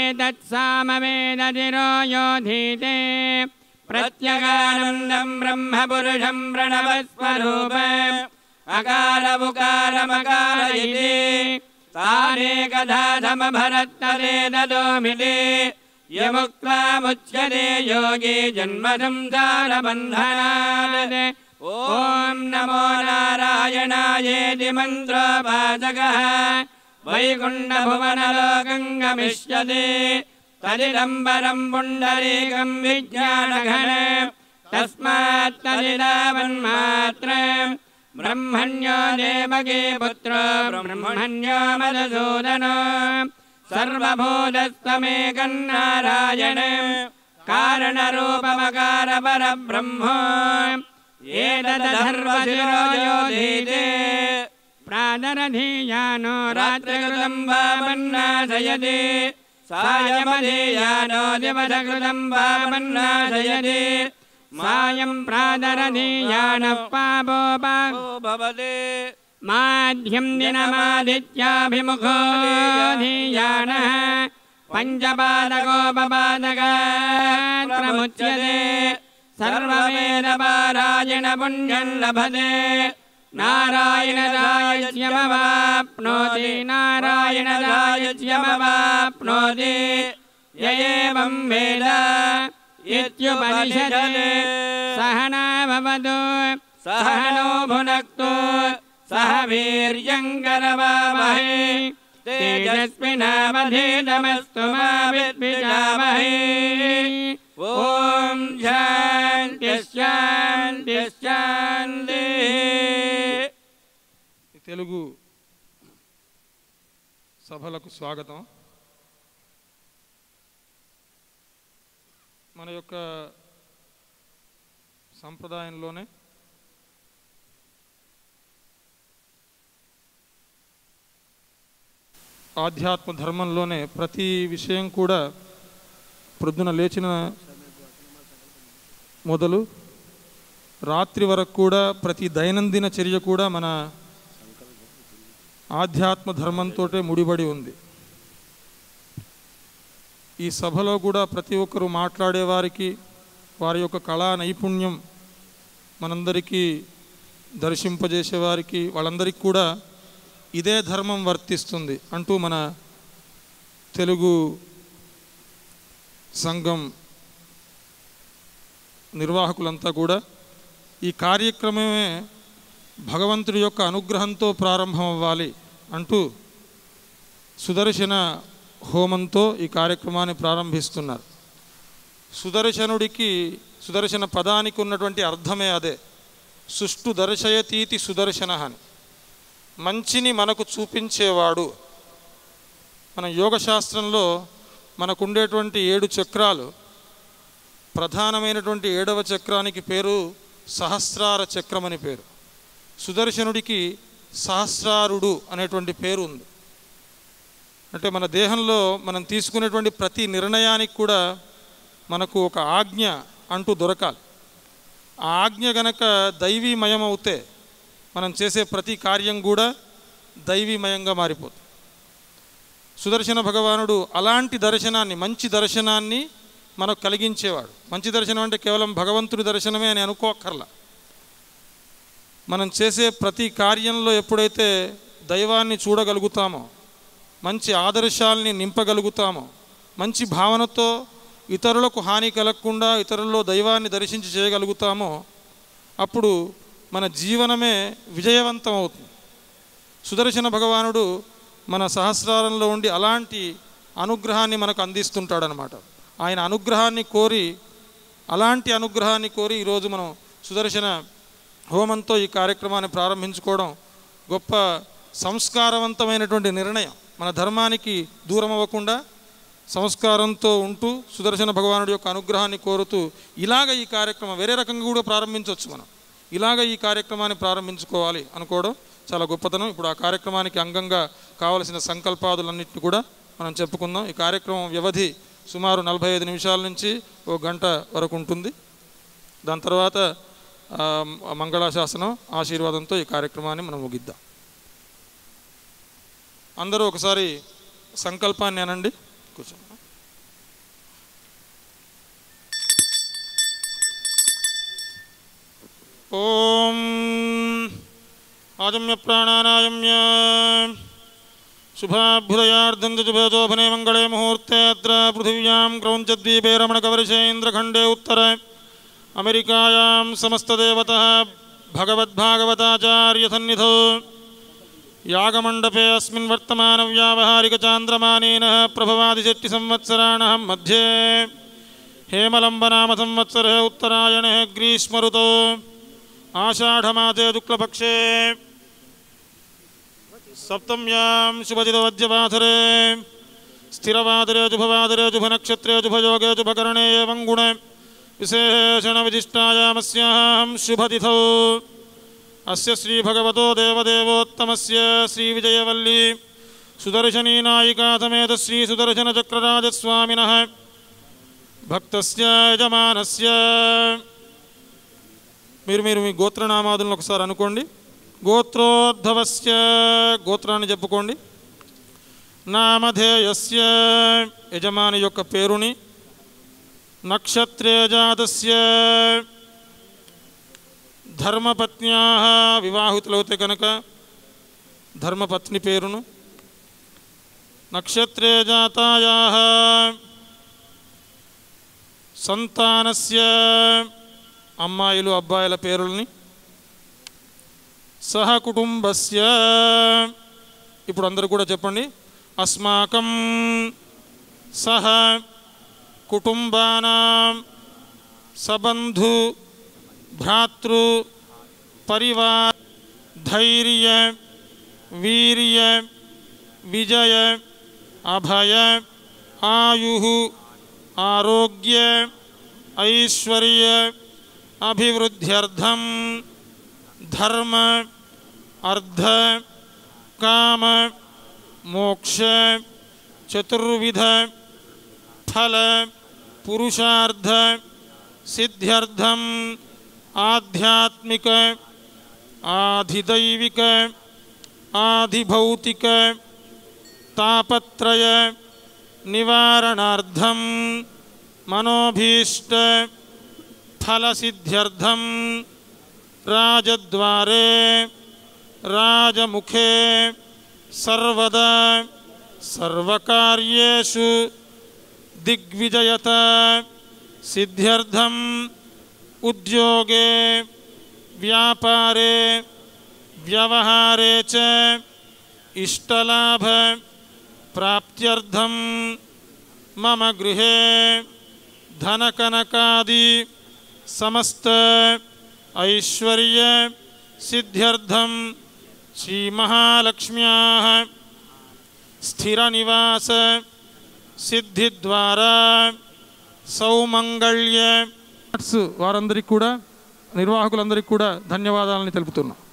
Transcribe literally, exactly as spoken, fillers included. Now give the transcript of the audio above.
तत्सामवेदतिरो योधीते प्रत्यगानन्दं ब्रह्मपुरुषं प्रणवस्वरूपम् अकार उकारमकार इति तानेकधा समभरत्तरेददोमिति यमुक्त्वामुच्यते योगी जन्मसंसारबन्धनात् ॐ नमो नारायणायेति मन्त्रोपासकः वैकुण्ठभुवनलोकं गमिष्यति तदिदम्बरं पुण्डरीकं विज्ञानघनं तस्मात् तदिदावन्मात्रम् ब्रह्मण्यो देवकी पुत्रो ब्रह्मण्यो मधुसूदनो सर्वभूतस्तमेकं नारायणं कारणरूपमकार परब्रह्म एतदधर्वशिरो योधीते प्रातरधीयानो रात्रिकृतं वामन्नाशयति सायमधीयानो दिवसकृतं वामन्नाशयति मायं प्रातरधीयानः पापोपो भवति माध्यं दिनमादित्याभिमुखो धीयानः पञ्चपादकोपपादकात् प्रमुच्यते सर्ववेदपारायण पुण्यं लभते नारायणराज्यमवाप्नोति नारायणराज्यमवाप्नोति य एवं वेद इत्युपनिषदे सहना भवतु सहनो भुनक्तु सह वीर्यं करवावहै तेजस्विनावधीतमस्तु मा विद्विषावहै ओम शांति शांति शांति। తెలుగు సభలకు స్వాగతం. మన యొక్క సంప్రదాయంలోనే ఆధ్యాత్మ ధర్మంలోనే ప్రతి విషయం కూడా ప్రొద్దున లేచిన మొదలు రాత్రి వరకు కూడా ప్రతి దైనందిన చర్య కూడా మన ఆధ్యాత్మ ధర్మంతో ముడిపడి ఉంది. ఈ సభలో కూడా ప్రతి ఒక్కరూ మాట్లాడేవారికి వారి యొక్క కళా నైపుణ్యం మనందరికీ దర్శింపజేసేవారికి వాళ్ళందరికీ కూడా ఇదే ధర్మం వర్తిస్తుంది అంటూ మన తెలుగు సంఘం నిర్వాహకులంతా కూడా ఈ కార్యక్రమమే భగవంతుడి యొక్క అనుగ్రహంతో ప్రారంభం అవ్వాలి అంటూ సుదర్శన హోమంతో ఈ కార్యక్రమాన్ని ప్రారంభిస్తున్నారు. సుదర్శనుడికి సుదర్శన పదానికి ఉన్నటువంటి అర్థమే అదే, సుష్టు దర్శయతీతి సుదర్శన అని, మంచిని మనకు చూపించేవాడు. మన యోగశాస్త్రంలో మనకుండేటువంటి ఏడు చక్రాలు, ప్రధానమైనటువంటి ఏడవ చక్రానికి పేరు సహస్రార చక్రం అని పేరు. సుదర్శనుడికి సహస్రారుడు అనేటువంటి పేరు ఉంది. అంటే మన దేహంలో మనం తీసుకునేటువంటి ప్రతి నిర్ణయానికి కూడా మనకు ఒక ఆజ్ఞ అంటూ దొరకాలి. ఆ ఆజ్ఞ గనక దైవీమయం అవుతే మనం చేసే ప్రతి కార్యం కూడా దైవీమయంగా మారిపోతుంది. సుదర్శన భగవానుడు అలాంటి దర్శనాన్ని, మంచి దర్శనాన్ని మనకు కలిగించేవాడు. మంచి దర్శనం అంటే కేవలం భగవంతుడి దర్శనమే అని అనుకోకర్లా. మనం చేసే ప్రతి కార్యంలో ఎప్పుడైతే దైవాన్ని చూడగలుగుతామో, మంచి ఆదర్శాలని నింపగలుగుతామో, మంచి భావనతో ఇతరులకు హాని కలగకుండా ఇతరుల్లో దైవాన్ని దర్శించి చేయగలుగుతామో అప్పుడు మన జీవనమే విజయవంతం అవుతుంది. సుదర్శన భగవానుడు మన సహస్రారంలో ఉండి అలాంటి అనుగ్రహాన్ని మనకు అందిస్తుంటాడనమాట. ఆయన అనుగ్రహాన్ని కోరి, అలాంటి అనుగ్రహాన్ని కోరి ఈరోజు మనం సుదర్శన హోమంతో ఈ కార్యక్రమాన్ని ప్రారంభించుకోవడం గొప్ప సంస్కారవంతమైనటువంటి నిర్ణయం. మన ధర్మానికి దూరం అవ్వకుండా సంస్కారంతో ఉంటూ సుదర్శన భగవానుడి యొక్క అనుగ్రహాన్ని కోరుతూ ఇలాగ ఈ కార్యక్రమం వేరే రకంగా కూడా ప్రారంభించవచ్చు. మనం ఇలాగ ఈ కార్యక్రమాన్ని ప్రారంభించుకోవాలి అనుకోవడం చాలా గొప్పతనం. ఇప్పుడు ఆ కార్యక్రమానికి అంగంగా కావలసిన సంకల్పాదులన్నింటినీ కూడా మనం చెప్పుకుందాం. ఈ కార్యక్రమం వ్యవధి సుమారు నలభై ఐదు నిమిషాల నుంచి ఓ గంట వరకు ఉంటుంది. దాని తర్వాత మంగళాశాసనం ఆశీర్వాదంతో ఈ కార్యక్రమాన్ని మనం ముగిద్దాం. అందరూ ఒకసారి సంకల్పాన్ని అనండి. కూర్చోండి. ఓం ఆజమ్య ప్రాణానాయమ్య శుభాభ్యుదయార్థం శుభోభనే మంగళే ముహూర్తే అత్ర పృథివ్యాం క్రౌంచద్వీపే రమణకవర్షే ఇంద్రఖండే ఉత్తరే అమెరికాయాం సమస్తదేవతः భగవద్భాగవతాచార్యసన్నిధౌ యాగమండపే అస్మిన్ వర్తమానవ్యావహారికచాంద్రమానేన ప్రభవాదిశెట్టి సంవత్సరాణः మధ్యే हेमलंबनाम संवत्सरे उत्तरायणे ग्रीष्मऋतौ आषाढ़मासे शुक्लपक्षे सप्तम्यां शुभजितवज्यवासरे स्थिरवादरे शुभवादरे शुभनक्षत्रे शुभयोगे शुभकरणे एवं गुणे विशेषणविशिष्टायामस्यां शुभतिथौ अस्य श्रीभगवतो देवदेवोत्तमस्य श्रीविजयवल्ली सुदर्शनी नायिका समेत श्री सुदर्शनचक्रराजस्वामिनः భక్తస్య యజమానస్య మీరు మీరు మీ గోత్రనామాదులను ఒకసారి అనుకోండి. గోత్రోద్భవస్య గోత్రాన్ని చెప్పుకోండి. నామధేయస్య యజమాని యొక్క పేరుని. నక్షత్రే జాతస్య ధర్మపత్న్యాః వివాహితులవుతే కనుక ధర్మపత్ని పేరును. నక్షత్రే జాతాయాః సంతానస్య అమ్మాయిలు అబ్బాయిల పేరుల్ని. సహ కుటుంబస్య ఇప్పుడు అందరూ కూడా చెప్పండి. అస్మాకం సహ కుటుంబానాం సబంధు భ్రాతృ పరివార ధైర్య వీర్య విజయ అభయ ఆయు ఆరోగ్య ఐశ్వర్య అభివృద్ధ్యర్థం ధర్మ అర్థ కామ మోక్ష చతుర్విధ ఫల పురుషార్థ సిద్ధ్యర్థం ఆధ్యాత్మిక ఆధిదైవిక ఆధిభౌతిక తాపత్రయ నివారణార్థం మనోభీష్ట ఫలసిద్ధ్యర్థం రాజద్వారే రాజముఖే సర్వదా సర్వకార్యేషు దిగ్విజయత సిద్ధ్యర్థం ఉద్యోగే వ్యాపారే వ్యవహారే చ ఇష్టలాభ ప్రాప్త్యర్థం మమ గృహే ధనకనకాది సమస్త ఐశ్వర్య సిద్ధ్యర్థం శ్రీ మహాలక్ష్మ్యాః స్థిర నివాస సిద్ధి ద్వారా సౌమంగళ్య వారందరికీ కూడా నిర్వాహకులందరికీ కూడా ధన్యవాదాలని తెలుపుతున్నాం.